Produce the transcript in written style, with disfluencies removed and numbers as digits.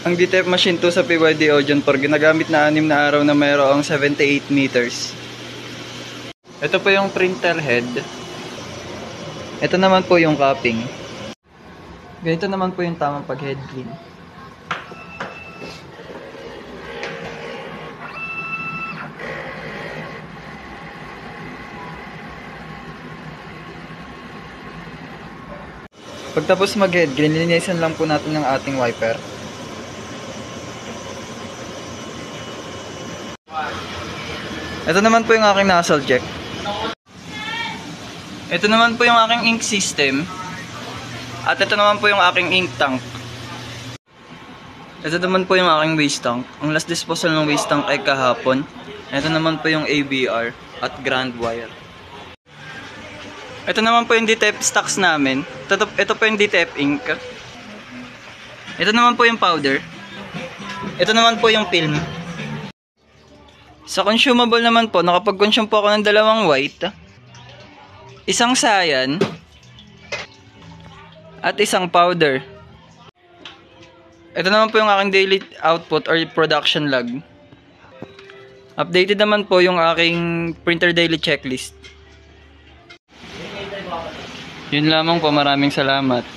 Ang DTF machine to sa PYD Ojon Por, ginagamit na 6 na araw na mayroong 78 meters. Ito po yung printer head. Ito naman po yung capping. Ganito naman po yung tamang pag-head clean. Pagtapos mag-head clean, linisan lang po natin ang ating wiper. Ito naman po yung aking nozzle check. Ito naman po yung aking ink system. At ito naman po yung aking ink tank. Ito naman po yung aking waste tank. Ang last disposal ng waste tank ay kahapon. Ito naman po yung ABR at grand wire. Ito naman po yung DTF stocks namin. Ito po yung DTF ink. Ito naman po yung powder. Ito naman po yung film. Sa consumable naman po, nakapag-consume po ako ng 2 white, 1 cyan, at 1 powder. Ito naman po yung aking daily output or production log. Updated naman po yung aking printer daily checklist. Yun lamang po, maraming salamat.